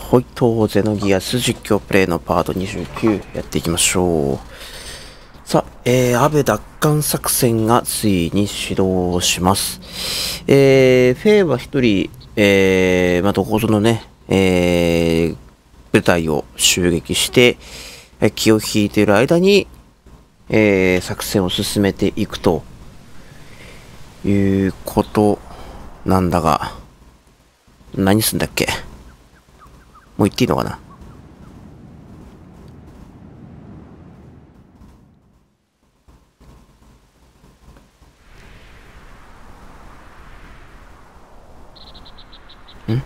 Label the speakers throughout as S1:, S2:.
S1: ホイトゼノギアス実況プレイのパート29やっていきましょう。さあ、安倍奪還作戦がついに始動します。フェイは一人、どこぞのね、部隊を襲撃して、気を引いている間に、作戦を進めていくということなんだが、何すんだっけ？もう言っていいのかな？ん？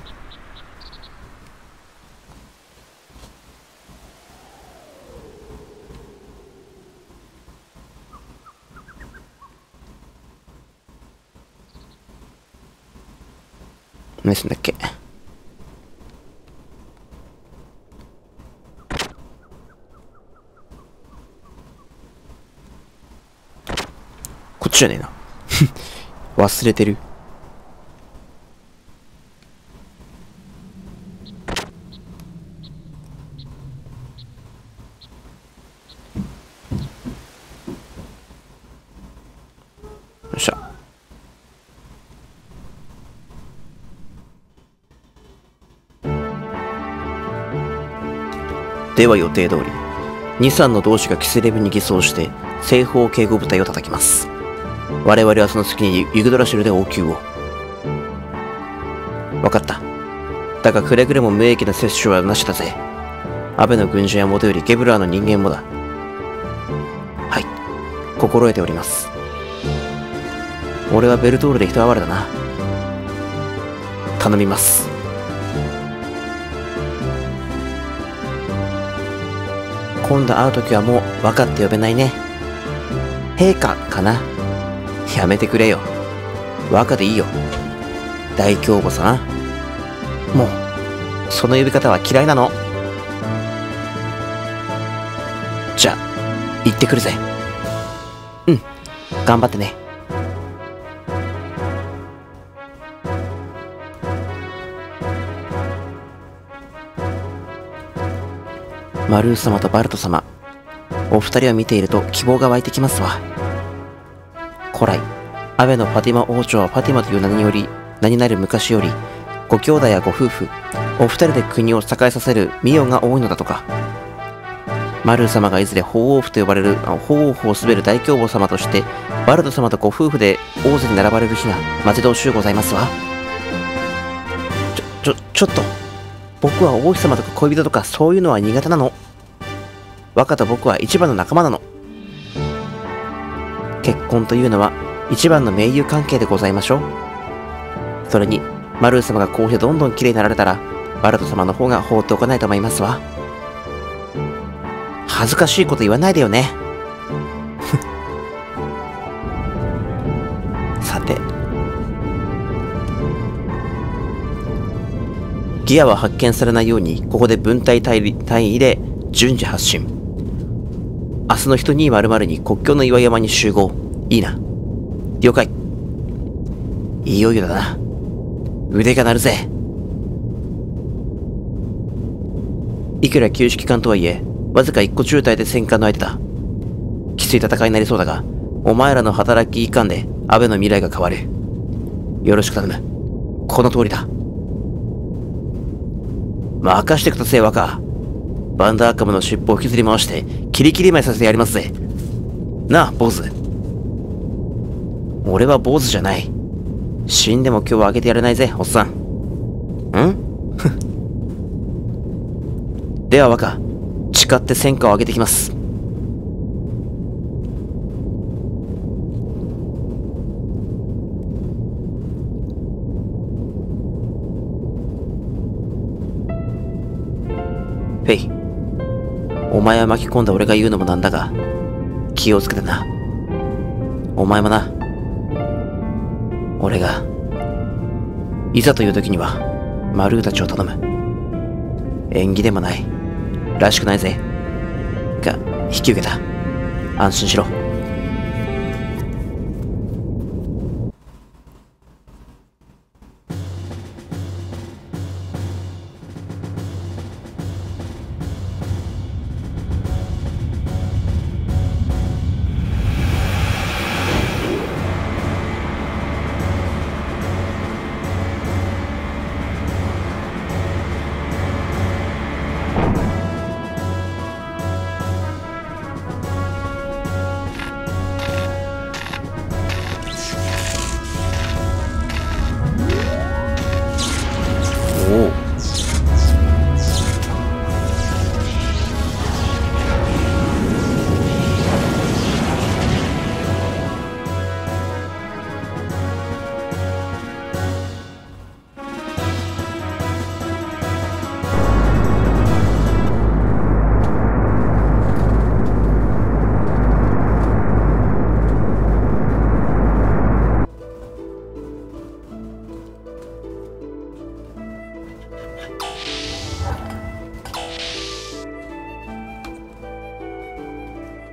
S1: 何すんだっけ？こっちじゃねえな。忘れてる。よっしゃ。では予定通り、2、3の同志がキスレブに偽装して西方警護部隊を叩きます。我々はその隙にユグドラシルで応急を。分かった。だがくれぐれも無益な接種はなしだぜ。安倍の軍人はもとよりゲブラーの人間もだ。はい、心得ております。俺はベルトールで一哀れだな。頼みます。今度会うときはもう分かって呼べないね。陛下かな。やめてくれよ。若でいいよ。大凶母さん。もうその呼び方は嫌いなの。じゃあ行ってくるぜ。うん、頑張ってね。マルー様とバルト様、お二人を見ていると希望が湧いてきますわ。古来、安倍のファティマ王朝はファティマという名になる昔より、ご兄弟やご夫婦、お二人で国を栄えさせる御代が多いのだとか。マルー様がいずれ法王府と呼ばれる法王府を滑る大凶母様として、バルト様とご夫婦で王座に並ばれる日が待ち遠しゅうございますわ。ちょっと。僕は王妃様とか恋人とかそういうのは苦手なの。若と僕は一番の仲間なの。結婚というのは一番の盟友関係でございましょう。それにマルー様がこうしてどんどん綺麗になられたら、バルト様の方が放っておかないと思いますわ。恥ずかしいこと言わないでよね。さて、ギアは発見されないようにここで分隊単位で順次発進。明日の人200に国境の岩山に集合。いいな。了解。いよいよだな。腕が鳴るぜ。いくら旧式艦とはいえ、わずか1個中隊で戦艦の相手だ。きつい戦いになりそうだが、お前らの働きいかんで安倍の未来が変わる。よろしく頼む。この通りだ。任してください、若。バンダーカムの尻尾を引きずり回してキリキリ舞いさせてやりますぜ。なあ、坊主。俺は坊主じゃない。死んでも今日はあげてやれないぜ、おっさん。では若、誓って戦果を上げてきます。フェイ、お前は巻き込んだ俺が言うのもなんだが、気をつけてな。お前もな。俺がいざという時にはマルーたちを頼む。縁起でもないらしくないぜが引き受けた。安心しろ。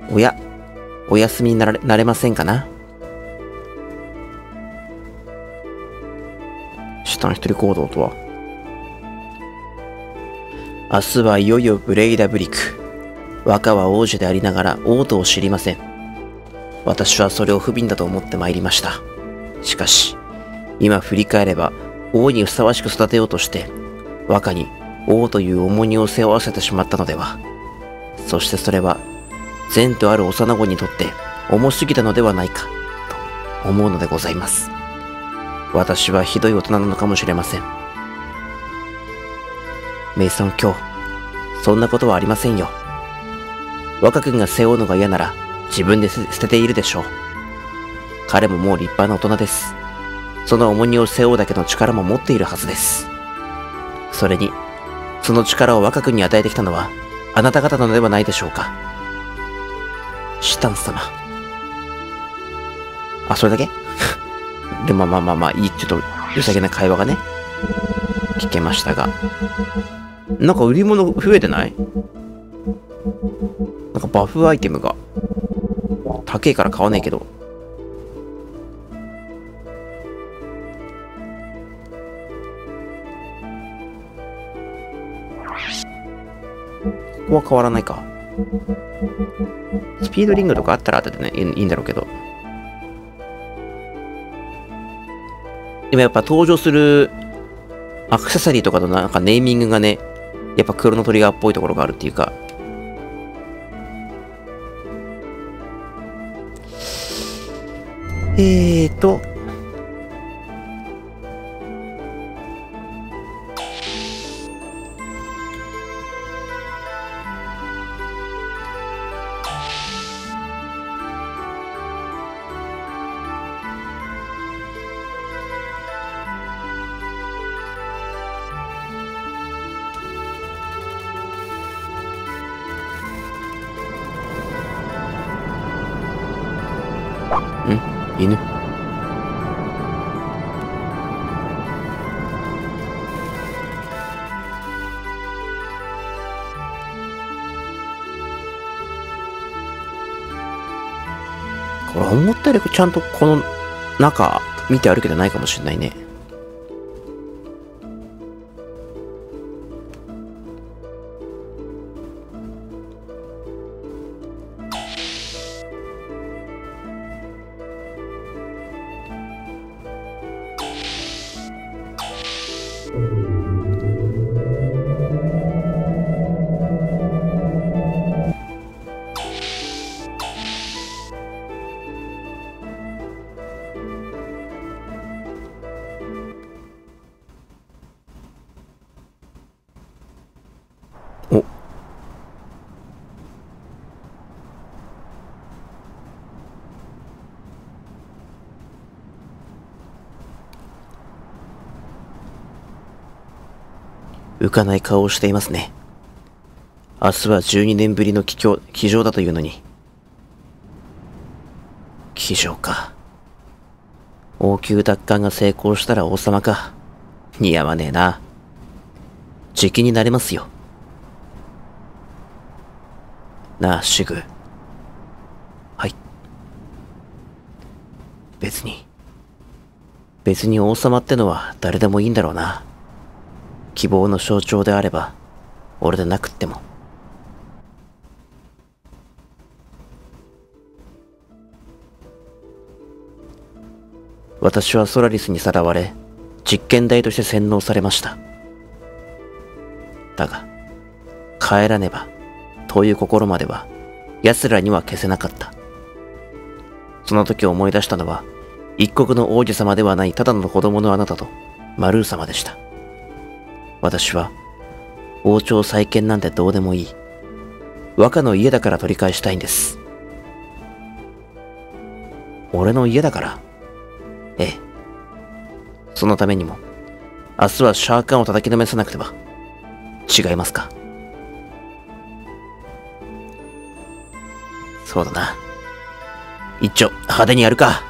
S1: おや、お休みになれませんかな。シュタン一人行動とは。明日はいよいよブレイダブリク。若は王子でありながら王都を知りません。私はそれを不憫だと思って参りました。しかし、今振り返れば王にふさわしく育てようとして、若に王という重荷を背負わせてしまったのでは。そしてそれは、善とある幼子にとって重すぎたのではないか、と思うのでございます。私はひどい大人なのかもしれません。メイソン卿、そんなことはありませんよ。若君が背負うのが嫌なら自分で捨てているでしょう。彼ももう立派な大人です。その重荷を背負うだけの力も持っているはずです。それに、その力を若君に与えてきたのはあなた方なのではないでしょうか。シュタン様。あ、それだけでもいい、ちょっと良さげな会話がね、聞けましたが。なんか売り物増えてない？なんかバフアイテムが。高いから買わねえけど。ここは変わらないか。スピードリングとかあったら後でね、いいんだろうけど。でもやっぱ登場するアクセサリーとかのなんかネーミングがね、やっぱクロノトリガーっぽいところがあるっていうか。犬。これ思ったよりちゃんとこの中見て歩けてないかもしれないね。お、浮かない顔をしていますね。明日は12年ぶりの騎乗だというのに。騎乗か。王宮奪還が成功したら王様か。似合わねえな。じきになれますよ。なあ、シグ。はい。別に王様ってのは誰でもいいんだろうな。希望の象徴であれば、俺でなくっても。私はソラリスにさらわれ、実験台として洗脳されました。だが、帰らねば、という心までは、奴らには消せなかった。その時思い出したのは、一国の王子様ではないただの子供のあなたと、マルー様でした。私は、王朝再建なんてどうでもいい。若の家だから取り返したいんです。俺の家だから。ええ。そのためにも、明日はシャーカンを叩きのめさなくては。違いますか？そうだな。一丁、派手にやるか。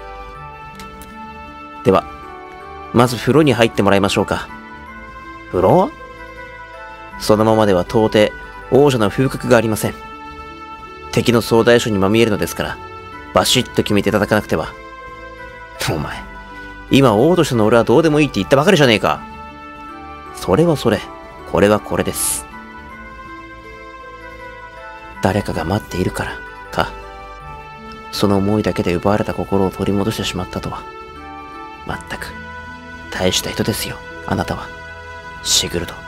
S1: では、まず風呂に入ってもらいましょうか。風呂？そのままでは到底、王女の風格がありません。 敵の総大将にまみえるのですから、バシッと決めて叩かなくては。お前、今王としての俺はどうでもいいって言ったばかりじゃねえか。それはそれ、これはこれです。誰かが待っているから、か。その思いだけで奪われた心を取り戻してしまったとは。まったく、大した人ですよ、あなたは。シグルド。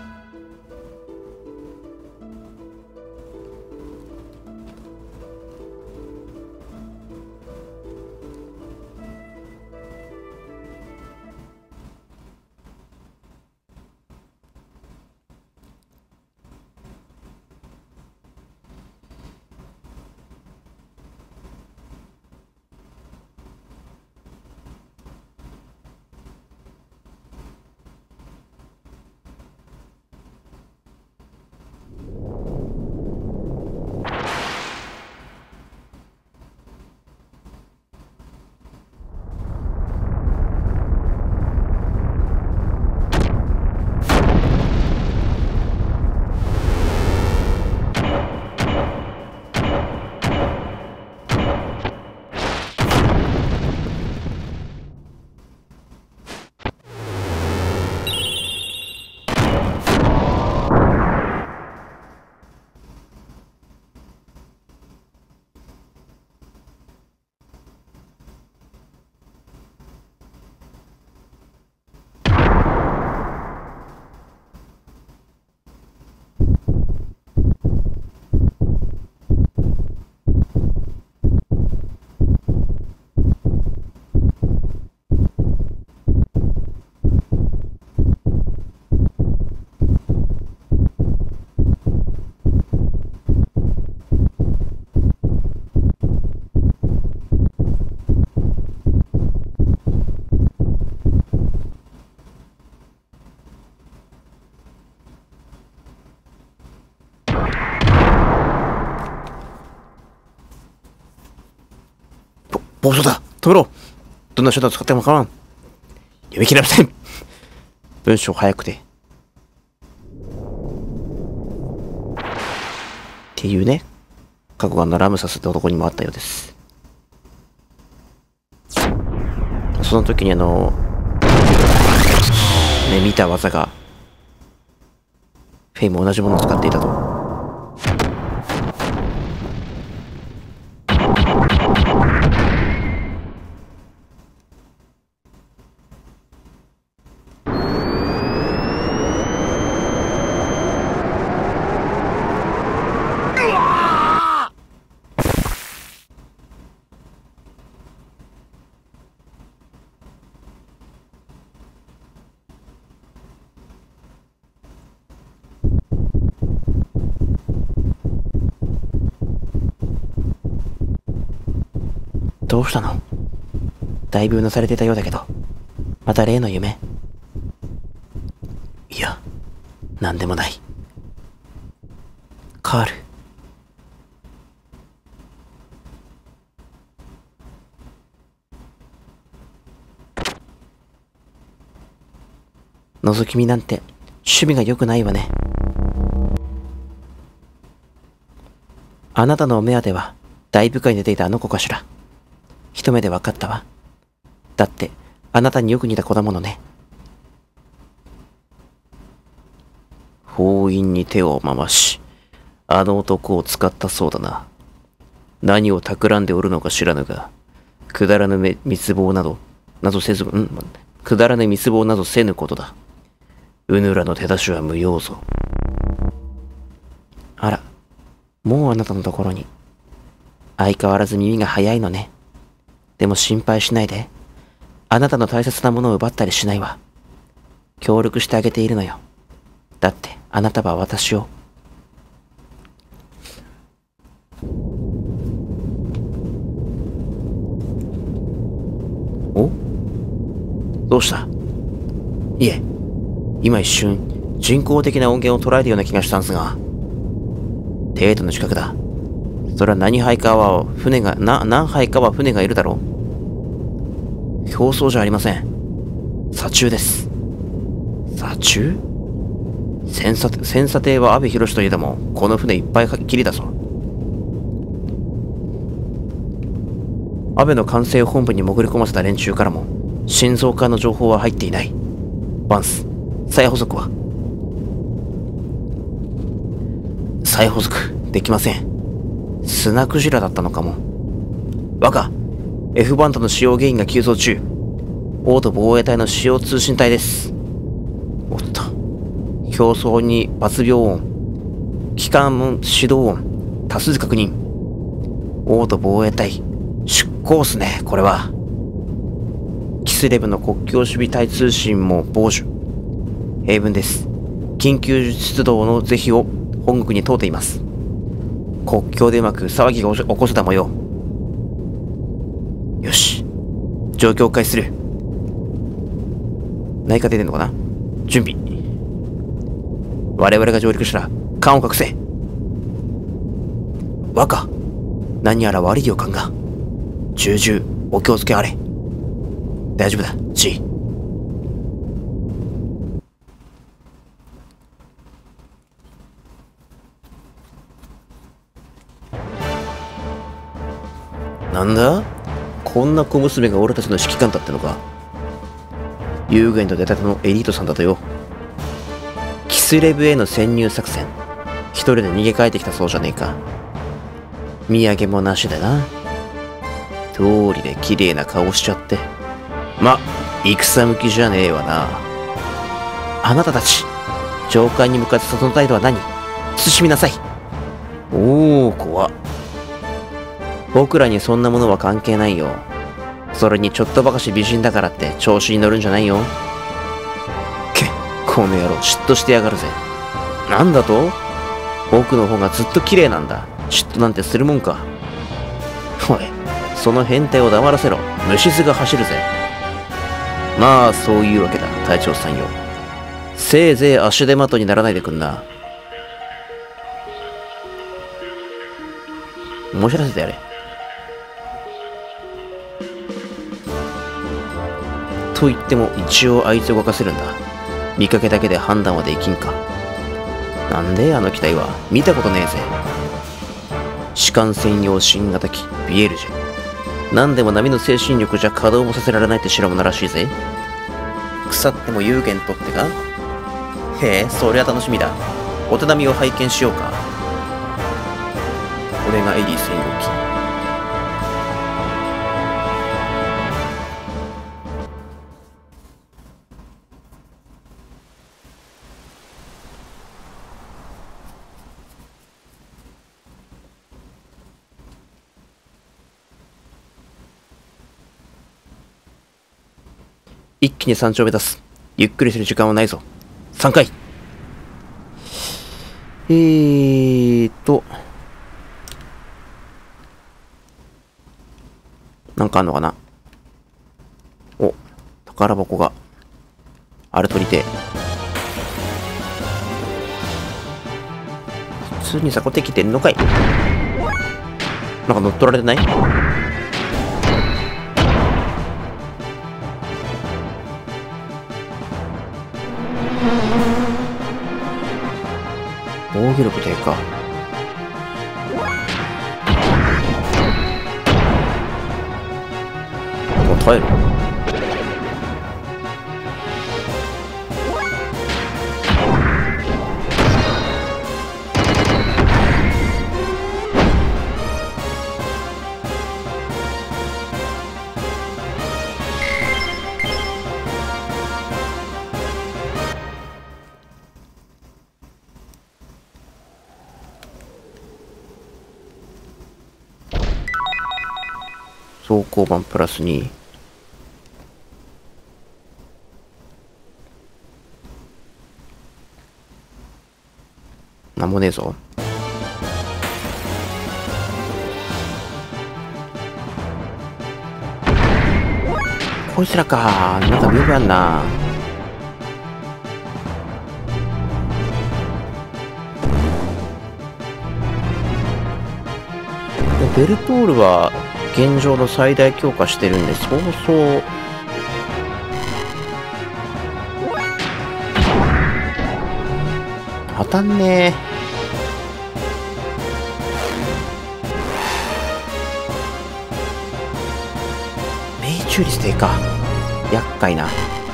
S1: 暴走だ、止めろ。どんな手段を使っても構わん。読み切れません。文章早くて。っていうね、過去がラムサスって男にもあったようです。その時に見た技が、フェイも同じものを使っていたと。どうしたの？だいぶうなされてたようだけど、また例の夢？いや、なんでもない。カール。覗き見なんて趣味が良くないわね。あなたのお目当ては大部下に出ていたあの子かしら。一目で分かったわ。だって、あなたによく似た子だものね。封印に手を回し、あの男を使ったそうだな。何を企んでおるのか知らぬが、くだらぬ密謀などせず、くだらぬ密謀などせぬことだ。うぬらの手出しは無用ぞ。あら、もうあなたのところに。相変わらず耳が早いのね。でも心配しないで。あなたの大切なものを奪ったりしないわ。協力してあげているのよ。だってあなたは私を。お？どうした？いえ、今一瞬人工的な音源を捉えたような気がしたんですが。帝都の近くだ。それは何杯かは船が、何杯かは船がいるだろう。表層じゃありません。砂中です。砂中？戦査艇は阿部寛といえども、この船いっぱいきりだぞ。 安倍の管制本部に潜り込ませた連中からも心臓科の情報は入っていない。バンス、再捕捉は？再捕捉できません。砂クジラだったのかも。若、F バンドの使用原因が急増中。オート防衛隊の使用通信隊です。おっと、表層に抜病音、機関始動音、多数確認。オート防衛隊、出港っすね、これは。キスレブの国境守備隊通信も傍受。英文です。緊急出動の是非を本国に問うています。国境でうまく騒ぎが起こせた模様。よし、状況を開始する。何か出てんのかな。準備。我々が上陸したら艦を隠せ。若、何やら悪い予感が。重々お気をつけあれ。大丈夫だ、G。なんだ、こんな小娘が俺たちの指揮官だってのか。遊軍と出たてのエリートさんだとよ。キスレブへの潜入作戦、一人で逃げ帰ってきたそうじゃねえか。土産もなしでな。通りで綺麗な顔しちゃって。ま、戦向きじゃねえわな。あなたたち、上官に向かってその態度は何？慎みなさい。おー、怖っ。僕らにそんなものは関係ないよ。それにちょっとばかし美人だからって調子に乗るんじゃないよ。この野郎、嫉妬してやがるぜ。なんだと？僕の方がずっと綺麗なんだ。嫉妬なんてするもんか。おい、その変態を黙らせろ。虫唾が走るぜ。まあ、そういうわけだ、隊長さんよ。せいぜい足手まといにならないでくんな。面白らせてやれ。と言っても一応あいつを動かせるんだ。見かけだけで判断はできんか。なんであの機体は見たことねえぜ。士官専用新型機ビエルジェ。なんでも波の精神力じゃ稼働もさせられないって代物らしいぜ。腐っても有限とってか。へえ、そりゃ楽しみだ。お手並みを拝見しようか。これがエリー専用機。一気に山頂を目指す。ゆっくりする時間はないぞ。3回。なんかあんのかな。お、宝箱があるとりて。普通にさこてきてんのかい。なんか乗っ取られてない？防御力低下。耐える。走行版プラス2。なんもねえぞ。こいつらか。なんか見覚えあんな。ベルトールは現状の最大強化してるんで、そうそう当たんねえ。 中率低下。厄介な。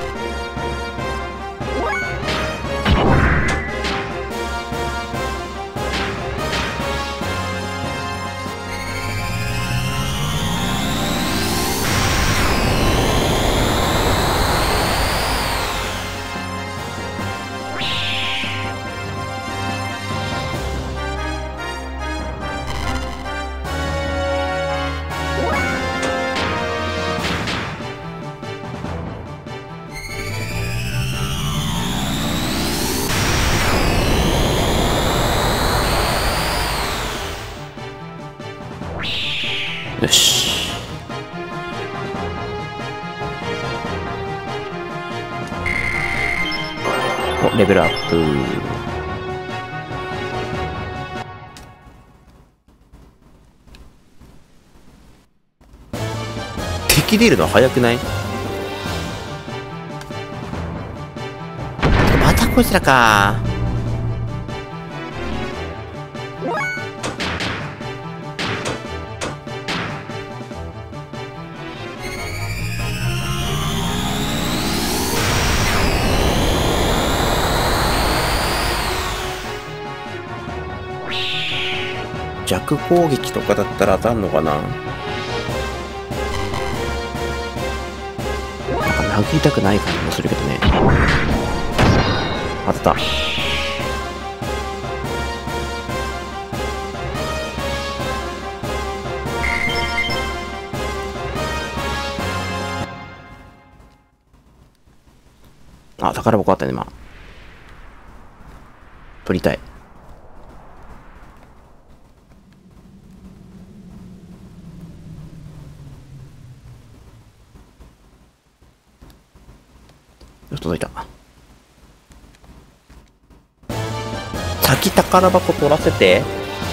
S1: よし。お、レベルアップ。敵出るの早くない？またこいつらか。弱攻撃とかだったら当たんのかな。なんか殴りたくない感じもするけどね。当たった。あ、宝箱あったね、今。取りたい。届いた。先宝箱取らせて。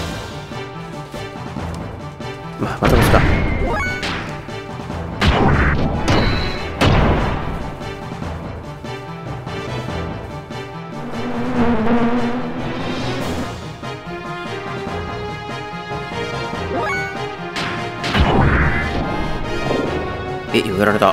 S1: またですか。よけられた。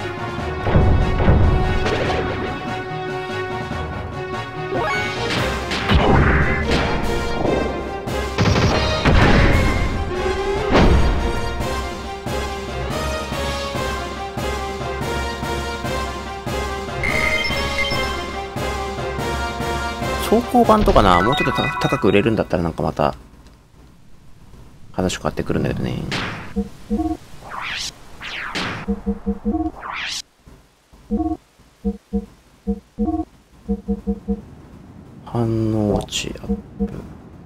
S1: 装甲版とかな、もうちょっと高く売れるんだったらなんかまた話変わってくるんだけどね。反応値アップ。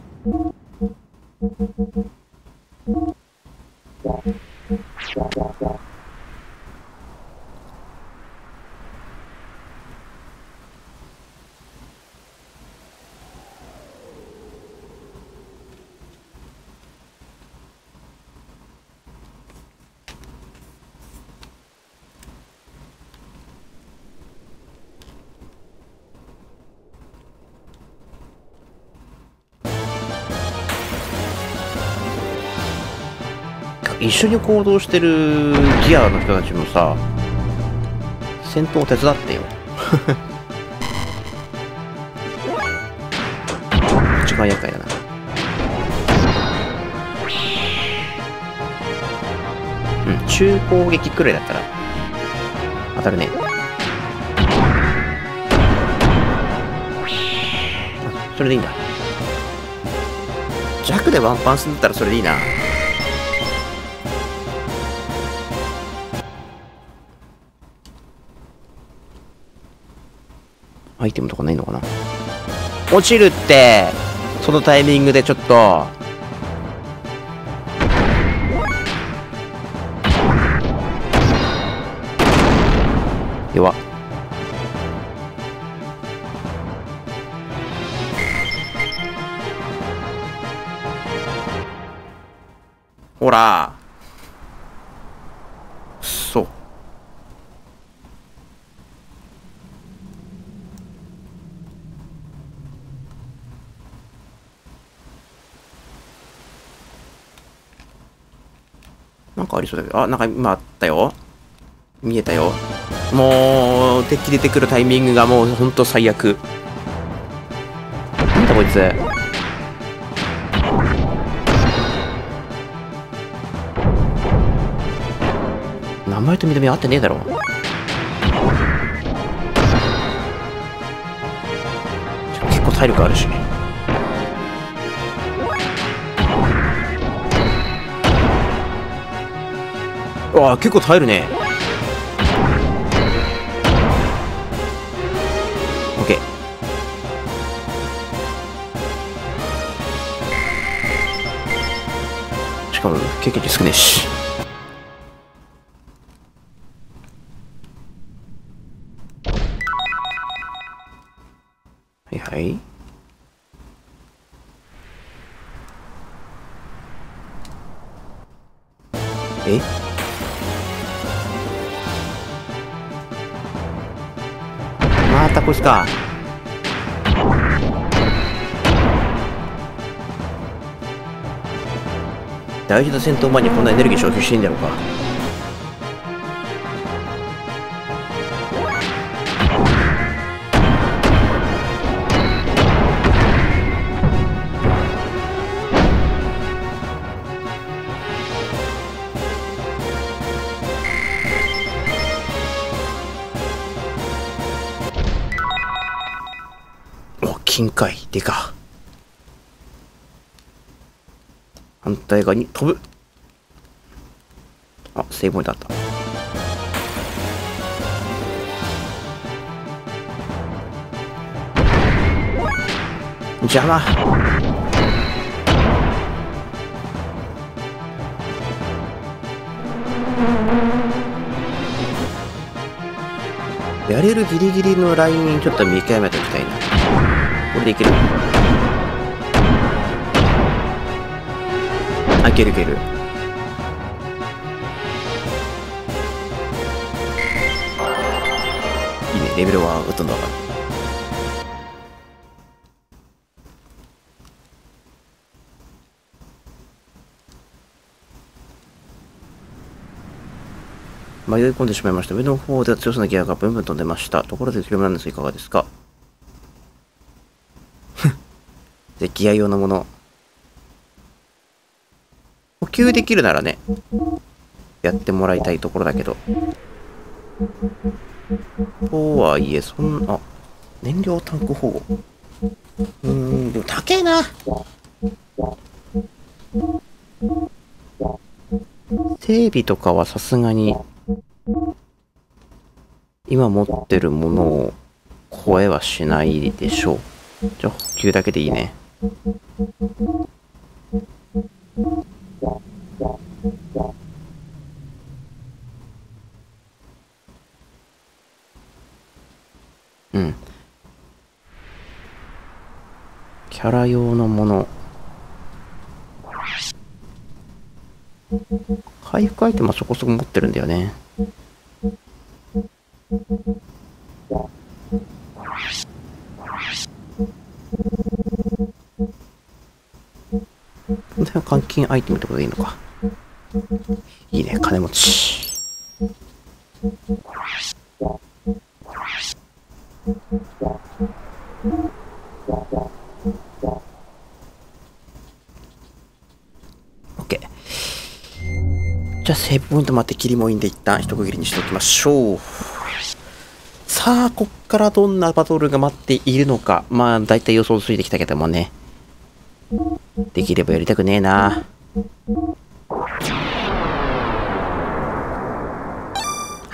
S1: 一緒に行動してるギアの人たちもさ、戦闘を手伝ってよ。一番厄介だな。うん、中攻撃くらいだったら当たるね。それでいいんだ。弱でワンパンすんだったらそれでいいな。アイテムとかないのかな。落ちるって、そのタイミングでちょっと。弱っ。ほら。そう。なんかありそうだけど、あ、なんか今あったよ。 見えたよ。もう敵出てくるタイミングがもうほんと最悪。なんだこいつ。名前と見た目合ってねえだろ。結構体力あるし。わあ、結構耐えるね。オッケー。しかも経験値少ねえし。はいはい。え、またこいつか。大事な戦闘前にこんなエネルギー消費していいんだろうか。お、金塊でか。反対側に飛ぶ。あ、セーブポイントあった。邪魔。やれるギリギリのラインちょっと見極めておきたいな。これでいける。あ、いけるいける。いいね、レベルはほとんど上がる。迷い込んでしまいました。上の方では強そうなギアがブンブン飛んでました。ところでキロムなんですがいかがですか。で、ギア用のもの。補給できるならね、やってもらいたいところだけど。とはいえ、そんな、あ、燃料タンク保護。でも高えな。整備とかはさすがに、今持ってるものを超えはしないでしょう。じゃあ補給だけでいいね。うん。キャラ用のもの。回復アイテムはそこそこ持ってるんだよね。この辺は換金アイテムってことでいいのか。いいね、金持ち。OK。じゃあセーブポイント待って切りもいいんで一旦一区切りにしておきましょう。さあ、こっからどんなバトルが待っているのか。まあ、だいたい予想ついてきたけどもね。できればやりたくねえな。はい。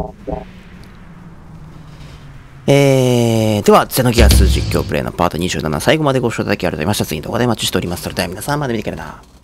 S1: では、ゼノギアス実況プレイのパート27、最後までご視聴いただきありがとうございました。次の動画でお待ちしております。それでは皆さんまで見てくれな。